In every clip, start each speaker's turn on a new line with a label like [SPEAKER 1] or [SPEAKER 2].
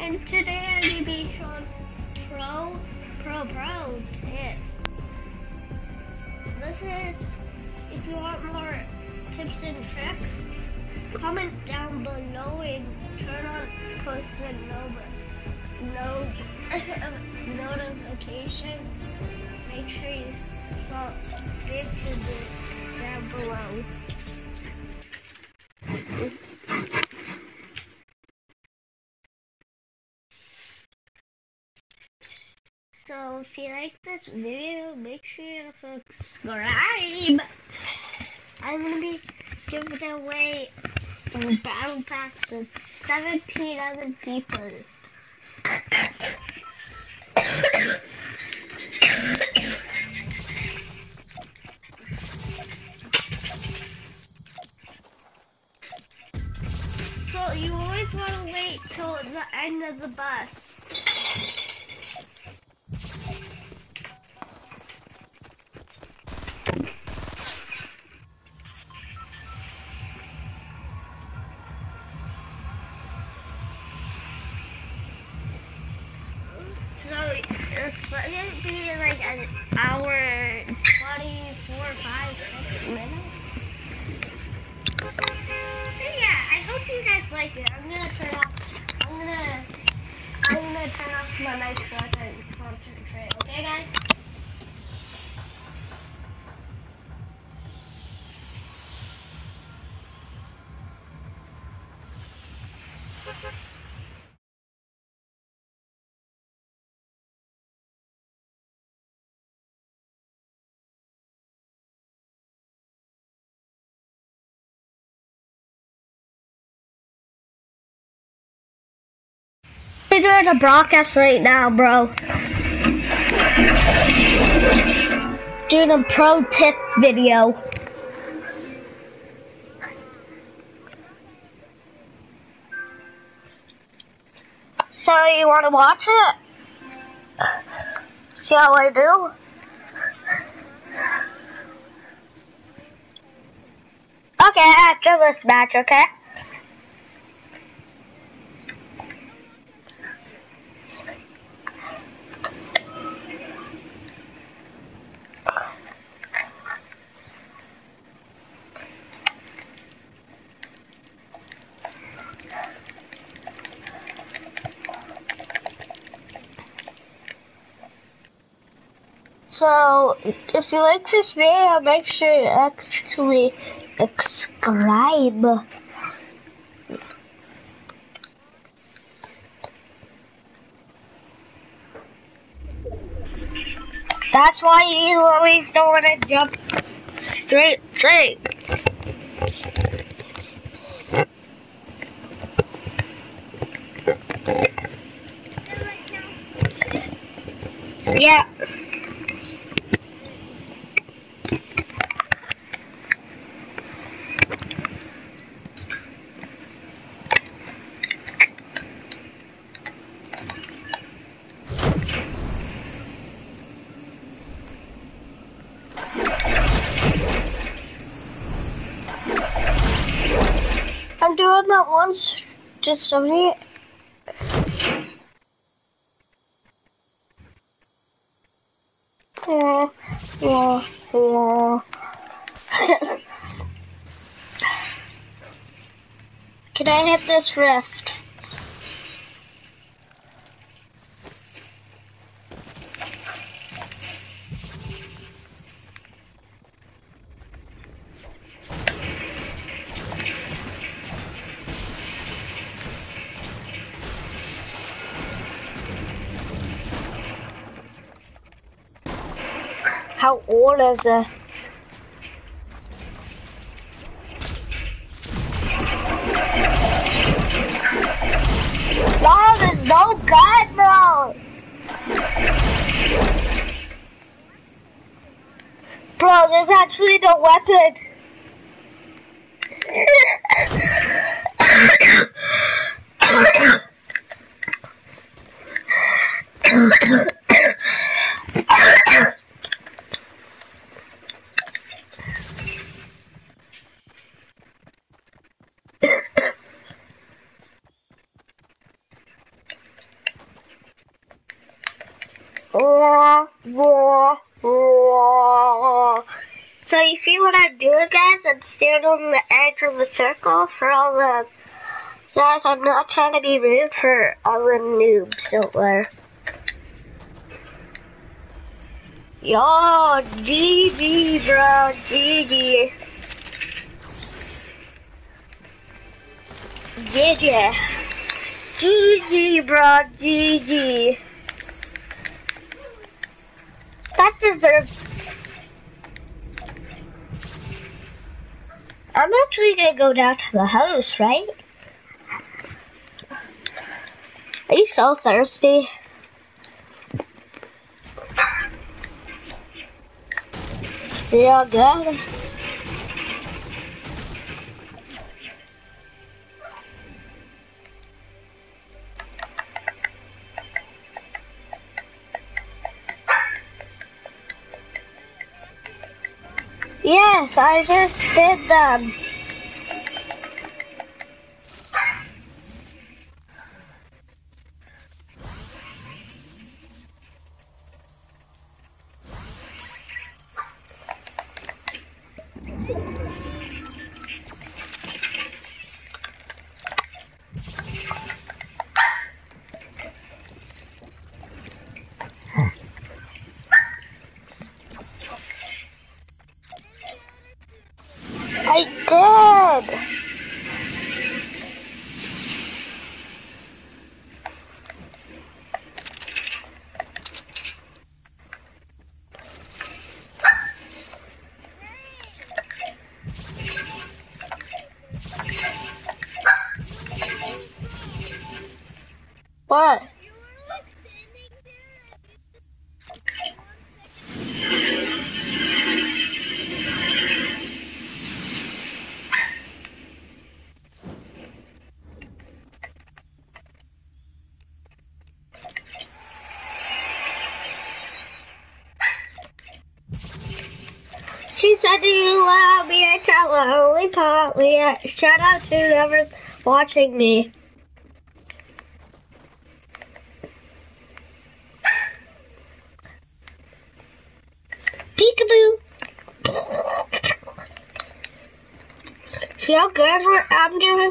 [SPEAKER 1] and today I'm going to be showing pro tips. This is, if you want more tips and tricks, comment down below and turn on post notification. Make sure you spell tips down below. So if you like this video, make sure you subscribe. I'm going to be giving away a battle pass to 17 other people. So you always want to wait till the end of the bus. So it's going to be like an hour, 24, 5, 6 minutes. So yeah, I hope you guys like it. I'm gonna turn off my mic so I can concentrate. Okay, guys? We're doing a broadcast right now, bro. Doing a pro tip video. So you want to watch it? See how I do? Okay, after this match, okay? So, if you like this video, make sure you actually subscribe. That's why you always don't want to jump straight. Yeah. I'm doing that once, just so me. Can I hit this rift? How old is it? No, there's no gun, bro. Bro, there's actually no weapon. Whoa, whoa. So you see what I'm doing, guys? I'm standing on the edge of the circle for all the... Guys, I'm not trying to be rude for all the noobs out there. Yo, GG, bro, GG. GG. GG, bro, GG. That deserves... I'm actually gonna go down to the house, right? Are you so thirsty? Yeah, good. Yes, I just did them. I did. What? She said, "Do you allow me to tell a holy pot?" Shout out to whoever's watching me. Peekaboo. See how good I'm doing?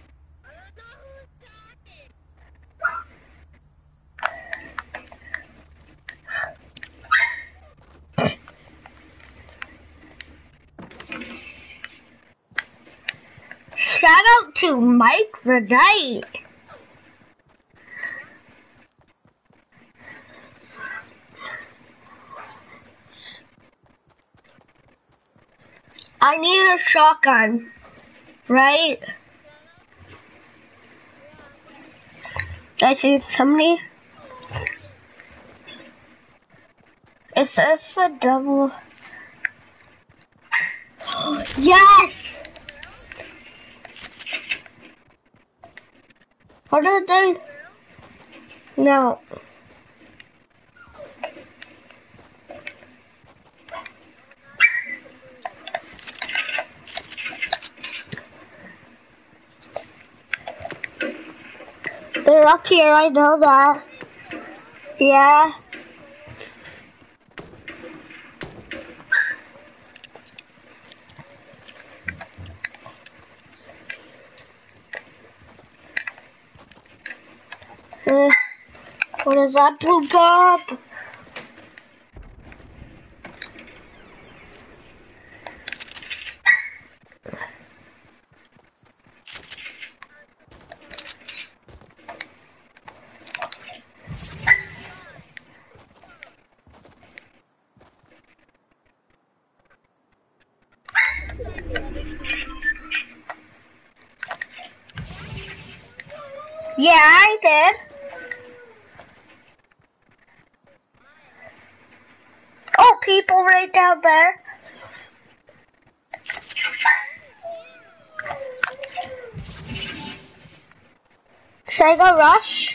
[SPEAKER 1] Shout out to Mike the Knight. I need a shotgun, right? I see somebody. Is this a double? Yes! What are they? No. They're up here, I know that. Yeah. What is that, Blue Bob? Yeah, I did. Oh, people right down there. Should I go rush?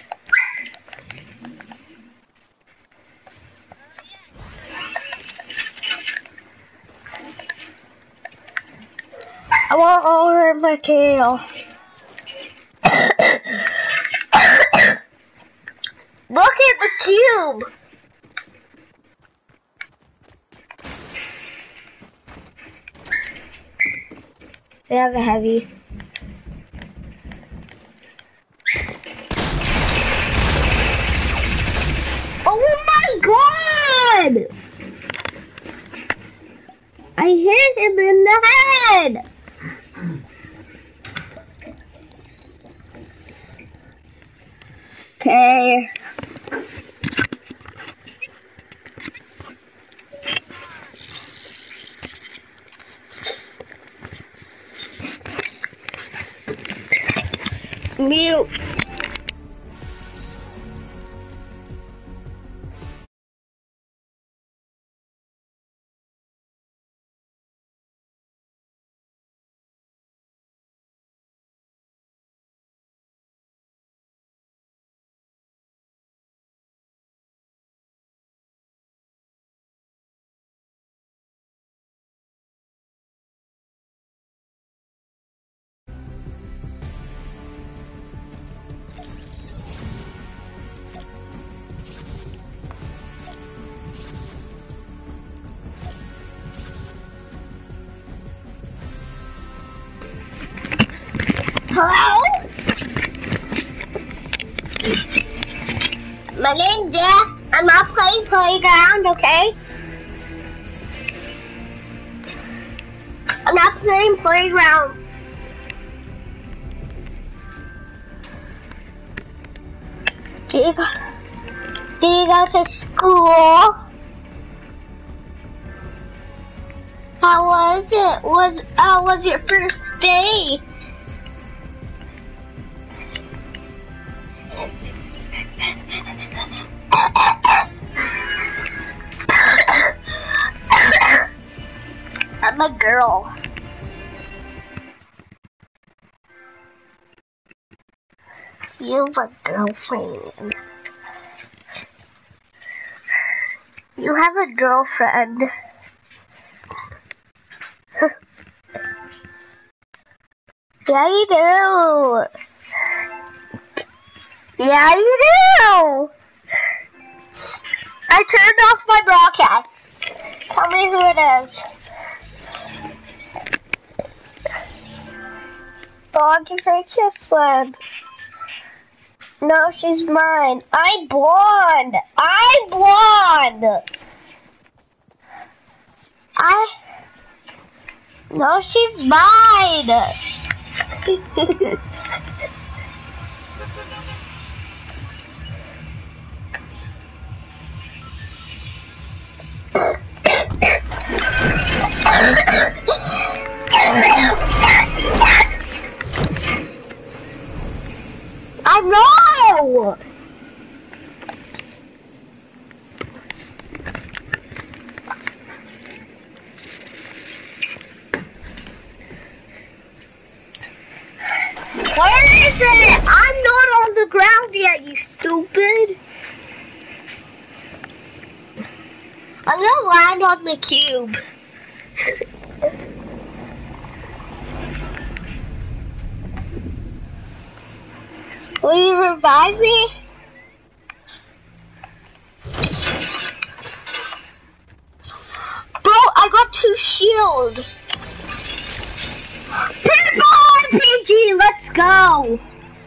[SPEAKER 1] I want over my tail. Look at the cube. They have a heavy. Oh my god! I hit him in the head! Okay. Mute. Hello? My name's Jeff. I'm not playing Playground, okay? I'm not playing Playground. Do you go to school? How was it? How was your first day? I'm a girl. You have a girlfriend. You have a girlfriend. Yeah, you do. Yeah, you do. I turned off my broadcast. Tell me who it is. Doggy Kiss. No, she's mine. I'm blonde. I'm blonde. No, she's mine. I know. Where is it? I'm not on the ground yet, you stupid. I'm gonna land on the cube. Will you revive me? Bro, I got 2 shields. Pinball RPG, let's go.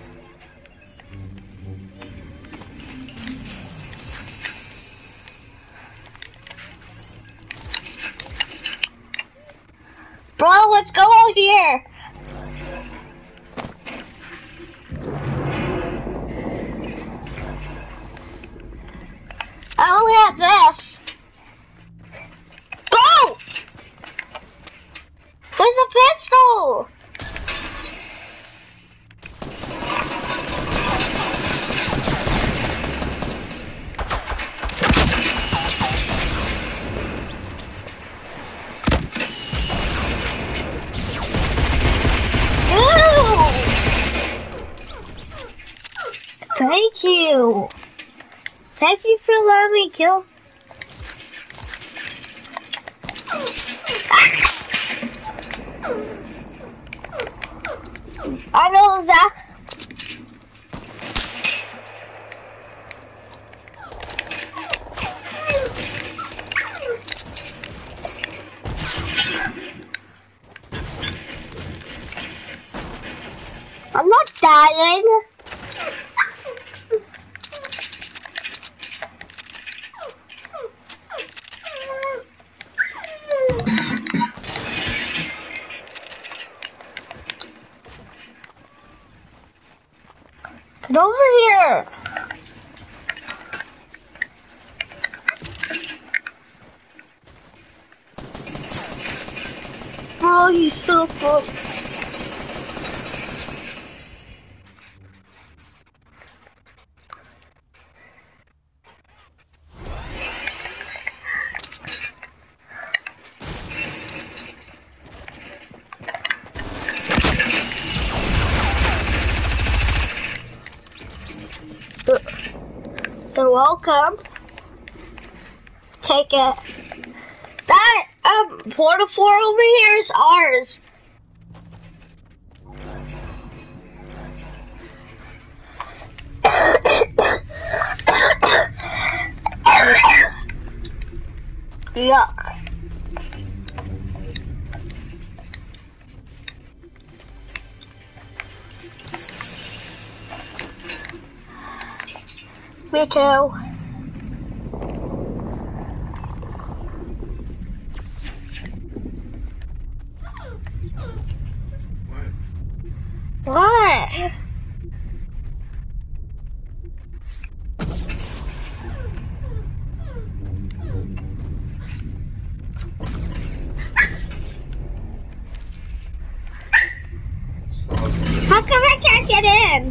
[SPEAKER 1] Bro, let's go out here. I only have this. Go! There's a pistol. Thank you. Thank you for letting me kill. I know Zach. Get over here! Bro, he's so close. You're welcome. Take it. That porta 4 over here is ours. Yuck. Me too. What? How come I can't get in?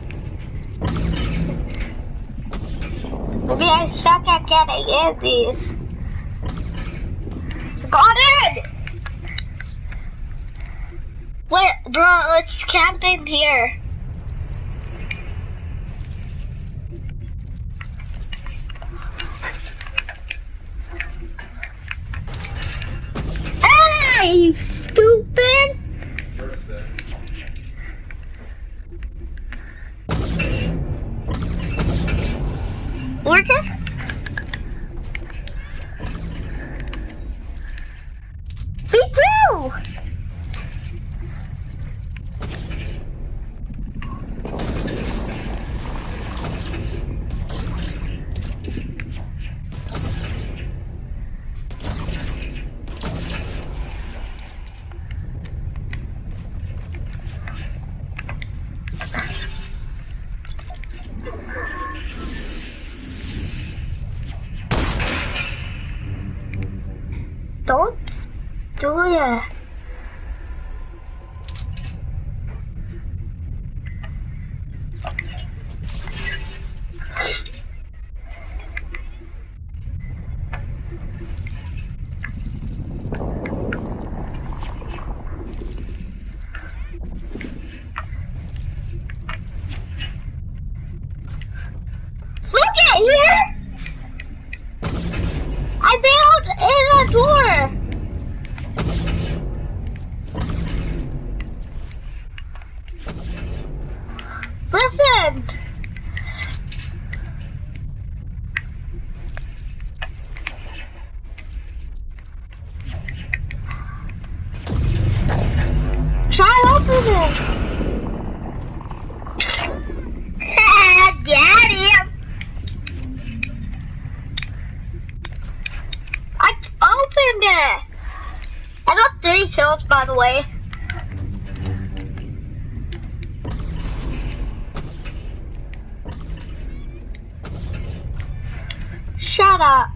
[SPEAKER 1] Maybe I suck at getting in these. Got it! Wait, bro, let's camp in here. Hey, you stupid! We're just... Me too! Don't do it. Look at here! I built in a door! Listen! Try open it! Daddy! I opened it! I got 3 kills, by the way. Shut up.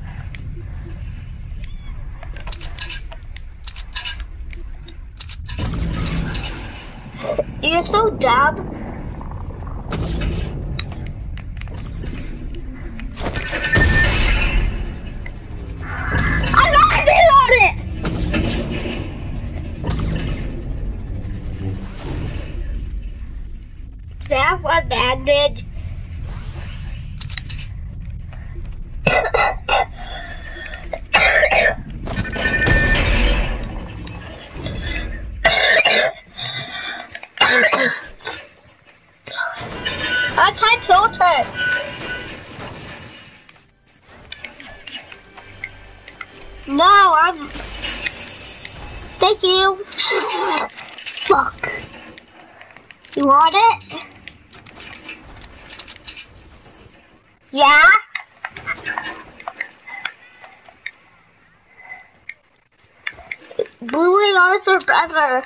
[SPEAKER 1] You're so dumb. I landed on it! Can I have one bandage? I can't tilt it. No, I'm... Thank you. Fuck. You want it? Yeah? Blue and ours are better.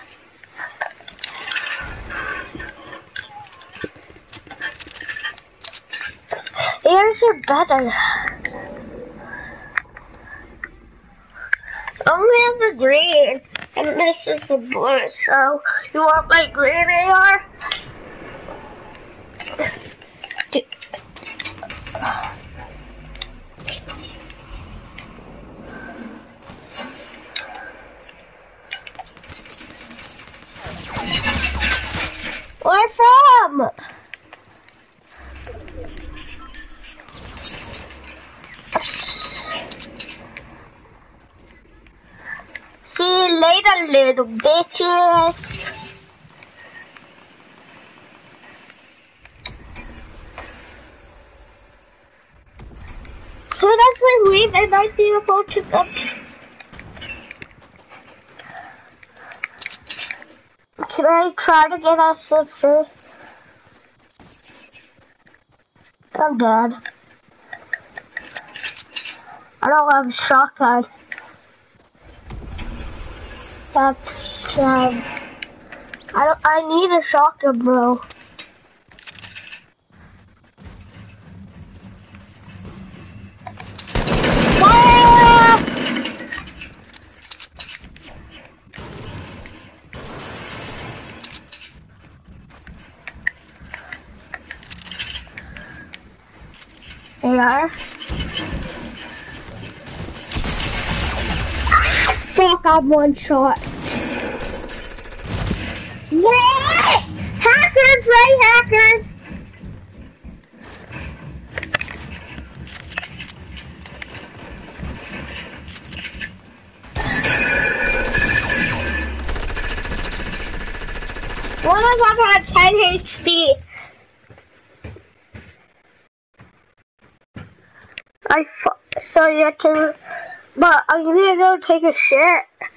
[SPEAKER 1] Yours are better. I only have the green, and this is the blue, so you want my green AR? Where from? See you later, little bitches. So as we leave, I might be able to go. Can I try to get us up first? I'm dead. I don't have a shotgun. That's I need a shotgun, bro. Ah! AR. Fuck, I'm one shot. What? Hackers, right? Hackers. One of them had 10 HP. So you have to, but I'm gonna go take a shit.